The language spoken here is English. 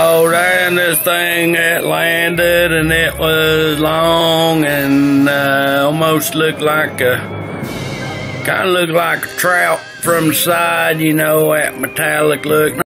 know, and this thing that landed, and it was long and almost looked like kind of looked like a trout from the side, you know, that metallic look.